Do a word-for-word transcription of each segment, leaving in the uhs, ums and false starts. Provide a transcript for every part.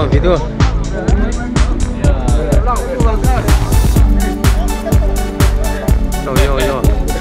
video. Yo yo yo.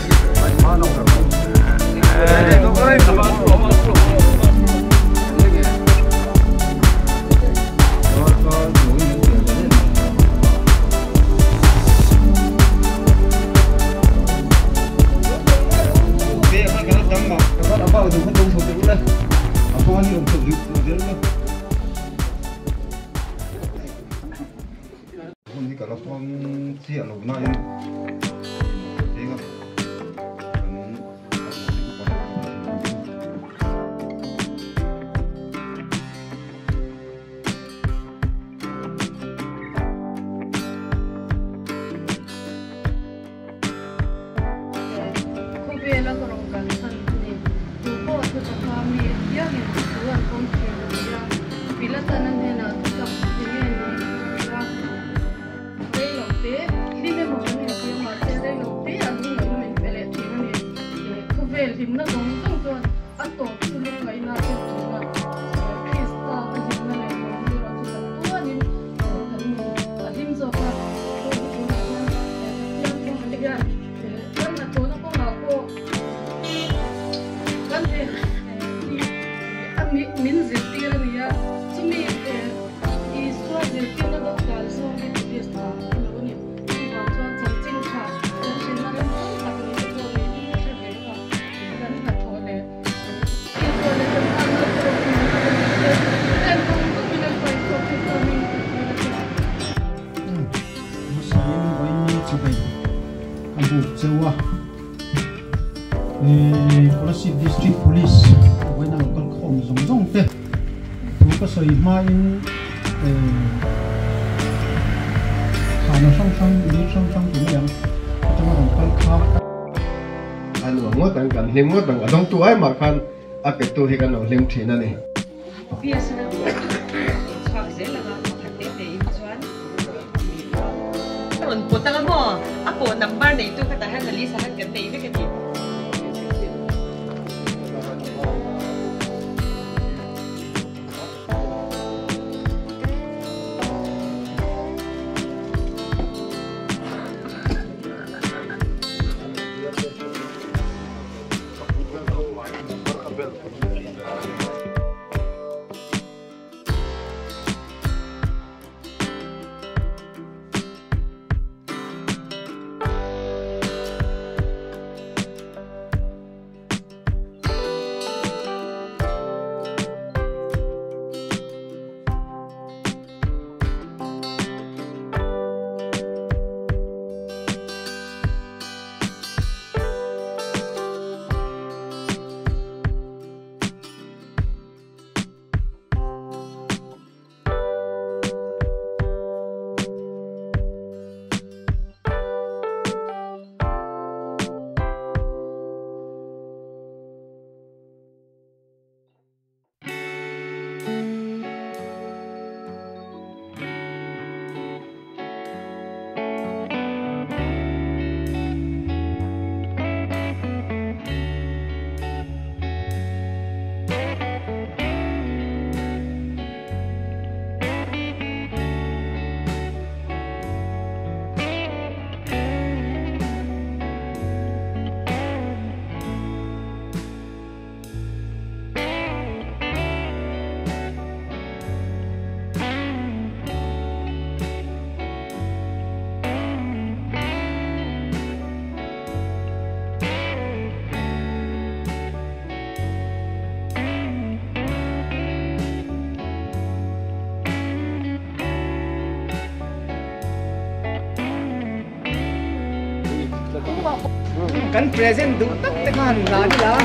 District Police với năng con khổng giống giống thế chú có sợi mai khả năng song song đi song song chuyển biến trong lòng con khóc anh mà ngót anh cần liêm ngót bằng ở trong tuổi mà kan à cái tuổi thì kan nó liêm thế này còn bộ tăng mo, à bộ number này tôi phải đặt hàng lý sản cái này cái gì kan present du tak tekan lagi lah.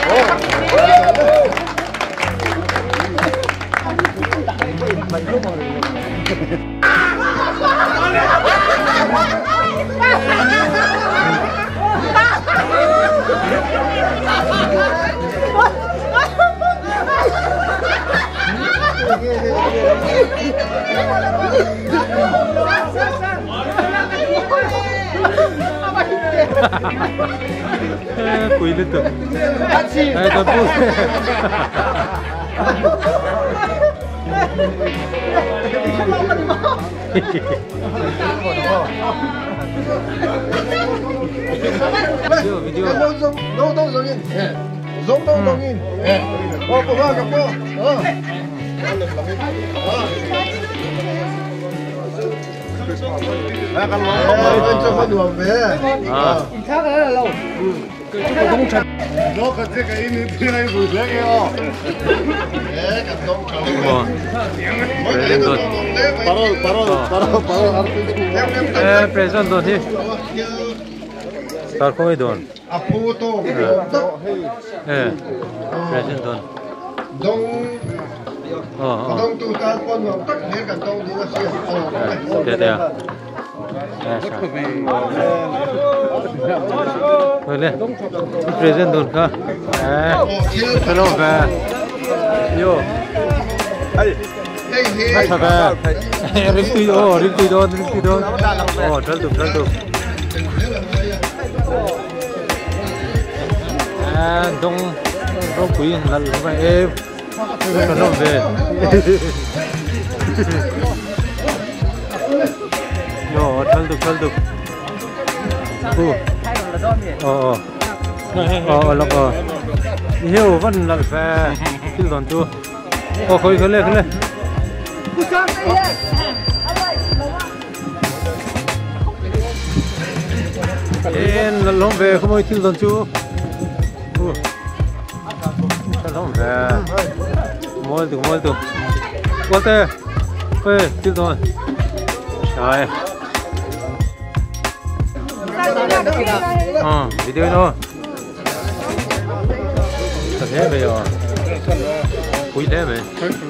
Kuilit tuh. Eh, tapi. Video, video. Đâu đâu đâu đâu rồi nhìn. Giống đâu đâu nhìn. Ô cô ba gặp cô. Ờ. Ba con mồi bên trong con đường về. À. Khác là lâu. Nó có cái cái này thì này vừa thế kia. Ê, cái đông trâu. Ồ. Present don. 바로 바로 바로 바로 에, present don hi. Tar khoi don. 아포 또. 에. Present don. Đông Ờ, ờ. đông tu ta con vào tất hết cả đông đi ra xe. Để đây à. Rồi lên. Present don ka. À. Hello về. Yo. Hey hey. Sao về? Rim tui ô, rim tui don, rim tui don. Ồ, trơn tụm, trơn tụm. À, đông đông quý là phải em. Nó nó về. Yo, trơn tụm, trơn tụm. Ô. Ờ, ờ. Ờ, lọc ờ. Hiểu vẫn là về. Chứ còn chưa. Ô, khơi khơi lên, khơi lên. Ê, lông về không ơi thiên dân chú. Sao lông về? Môi từ môi từ. Qua tê. Ê, thiên dân. Trời. Ờ, video thôi. Thật thế bây giờ. Quý thế mày.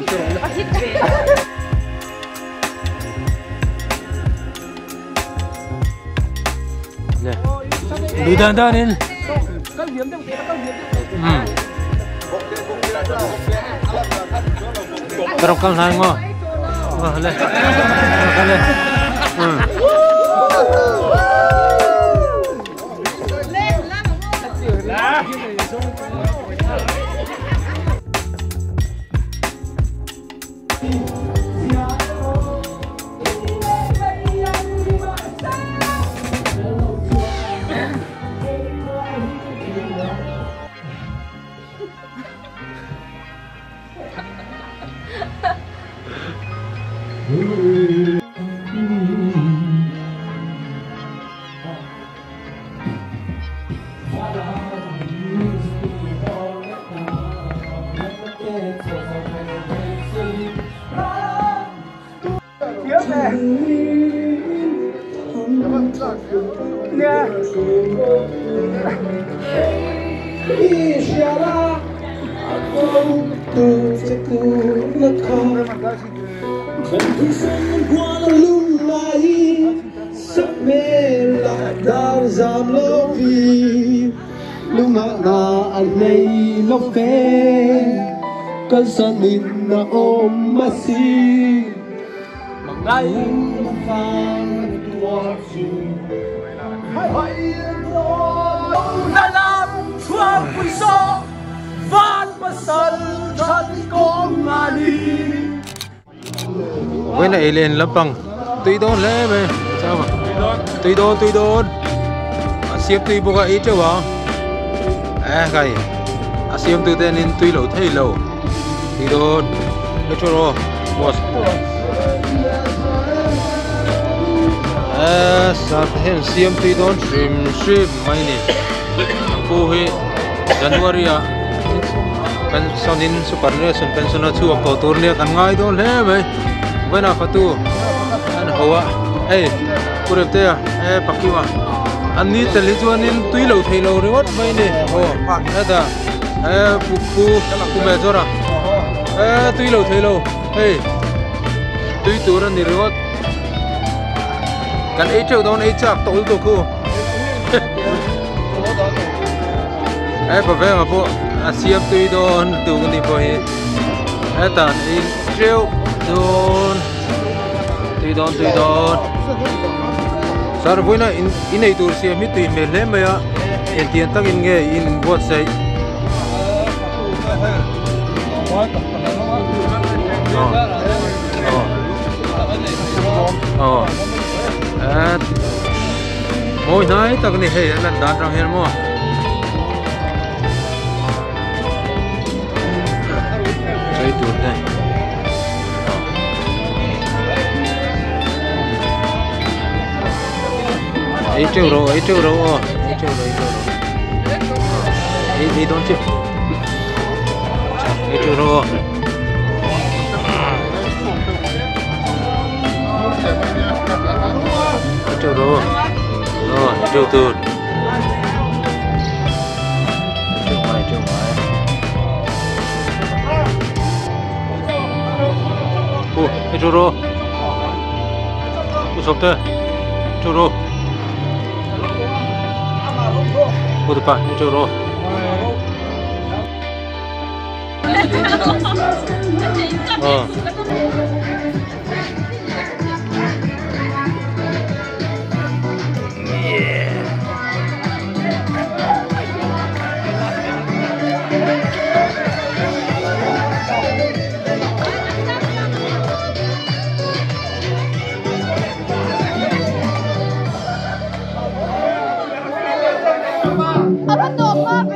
Nè. Đi đàn đàn lên. Ừ. Cái rong căng này ngon. Ờ, lên. Lên lên. Ừ. Kasanin na om masi Magay Mafang tuwasu Hay hay Na lam chuang puso Van pasan Chan kong mani Với này lên lấp bằng Tùy đôn lẽ mày. Sao mà Tùy đôn, tùy đôn. Siếp tùy bộ gãy chưa bảo. À cái À siếp tùy tên nên tùy lẩu thay lẩu. Tùy đôn Lấy cho rồi Boss. À sao hẹn siếp tùy đôn Shrim shrim mày nè. Cô hệ January à Pensionin superannuation pensioner chu of tour ne kan ngai do le mai vena fatu an hawa ei kurepte e pakiwa anni tele chuanin tui lo thei lo rewat mai ne ho ada e pu pu ku me zora e tui lo thei lo ei tui tur an ni rewat kan e cheu don e chak tol to ku e pa ve ma po asiam tui don tu kan ni po hi eta in treo don tui don tui don sar voina in in ei tur siam mi tui me le me ya en tian tak in nge in bot sei no Môi nói tao cái này hay là đàn răng hèn mua. Chơi chuột đây. Ấy trêu rồi, ấy trêu rồi, ấy trêu rồi, ấy trêu rồi. Ấy ấy đón chưa? Ấy trêu rồi. Ấy trêu rồi. Rồi, trêu từ. Trêu ngoài, trêu ngoài. Ô, ấy trêu rồi. Ô, sộp thế. Trêu rồi. Ô, được phải, trêu rồi. Ờ. Apa tuh, Pak?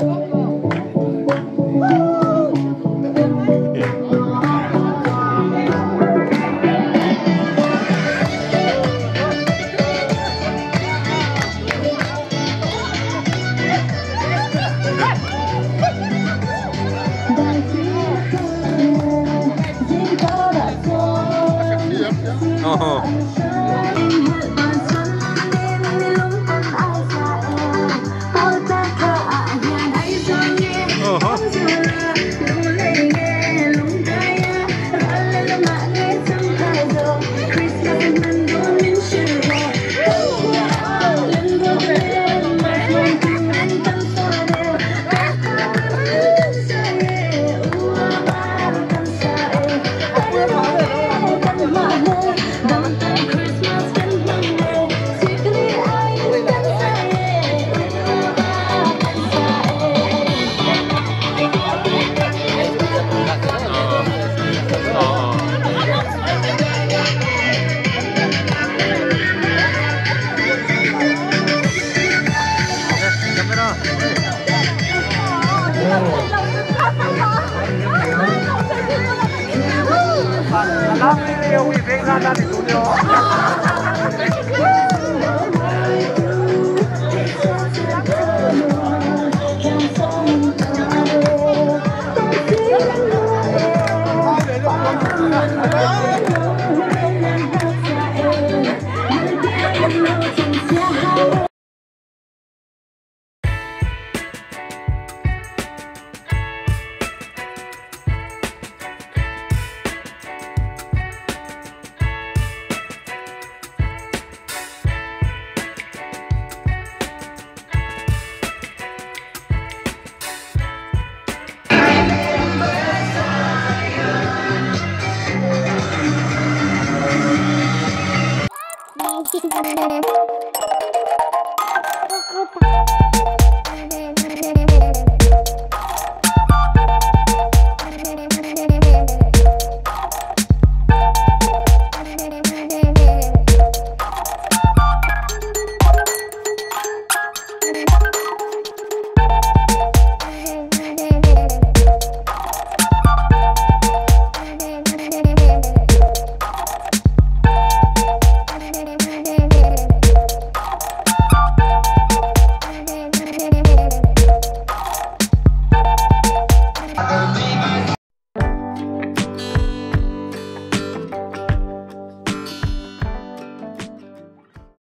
Oh. Thank you.